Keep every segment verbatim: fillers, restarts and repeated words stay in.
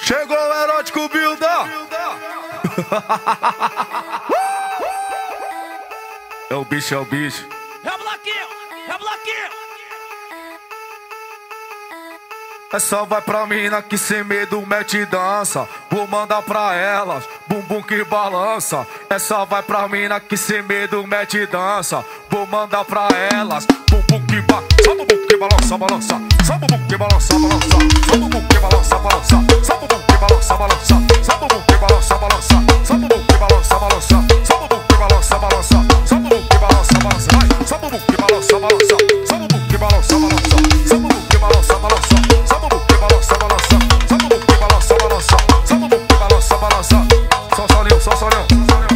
Chegou o erótico Bilda. É o bicho, é o bicho. É o bloquinho, é o bloquinho. É só vai pra mina que sem medo mete e dança. Vou mandar pra elas, bumbum que balança. É só vai pra mina que sem medo mete e dança. Vou mandar pra elas, bumbum que balança. Só bumbum que balança, balança. Só bumbum que balança, balança. Só bumbum que balança, balança. Só bumbum que balança, balança. Só bumbum que balança, balança. Só bumbum que balança, balança. Só bumbum que balança, balança. Só bumbum que balança, balança. Vai, só bumbum que balança, balança. Só bumbum que balança, balança. Só bumbum que balança, balança. Só bumbum que balança, balança. Só bumbum que balança, balança. Só bumbum que balança, balança. Só solinho, só solinho.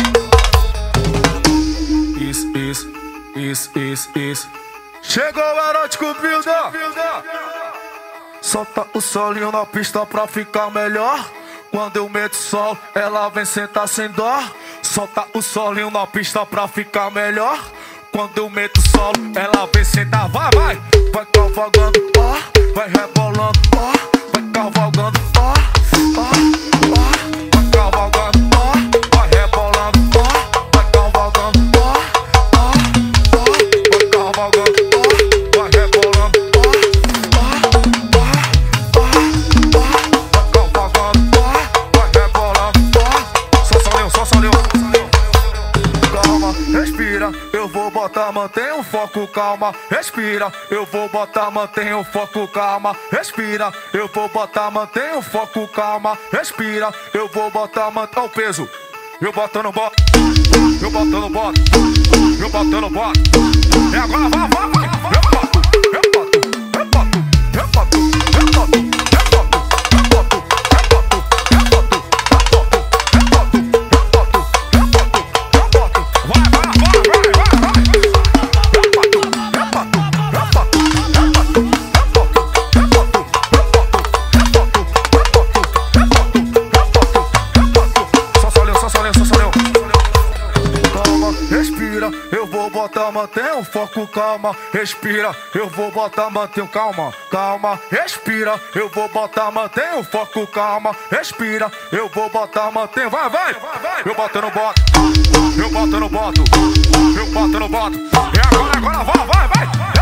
Isso, isso, isso, isso, isso. Chegou o erótico Bilda. Solta o solinho na pista pra ficar melhor. Quando eu meto sol, ela vem sentar sem dó. Solta o solinho na pista pra ficar melhor. Quando eu meto solo, ela vem sentar. Vai, vai, vai cavalgando, ó, vai rebolando, ó, vai cavalgando, ó, ó, ó, vai cavalgando, ó, vai rebolando, ó, vai cavalgando, ó, ó, ó, vai cavalgando, ó, vai rebolando, ó, ó, ó, ó, vai cavalgando, ó, vai rebolando, ó. Só solinho, só solinho. Calma, respira, eu vou botar, mantém o foco, calma, respira, eu vou botar, mantém o foco, calma, respira, eu vou botar, mantém o foco, calma, respira, eu vou botar, mantém o peso, eu boto no boto, eu boto no boto, eu boto no boto, e agora vai, vai, vai, eu boto, eu boto, eu boto, eu boto, eu boto, eu boto, eu boto, eu boto, eu boto, eu boto, eu boto, eu boto, vai, vai, vai, vai, vai, vai. Só solinho, só solinho, só solinho. Calma, respira, eu vou botar, mantém o foco, calma, respira, eu vou botar, mantém o calma, calma, respira, eu vou botar, mantém o foco, calma, respira, eu vou botar, mantém, vai, vai, eu boto no boto, eu boto no boto, eu boto no boto, e agora, agora, vai, vai, vai.